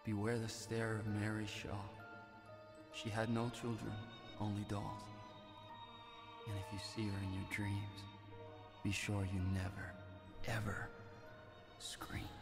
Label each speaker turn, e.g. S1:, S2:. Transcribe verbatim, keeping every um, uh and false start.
S1: Beware the stare of Mary Shaw. She had no children, only dolls. And if you see her in your dreams, be sure you never, ever scream.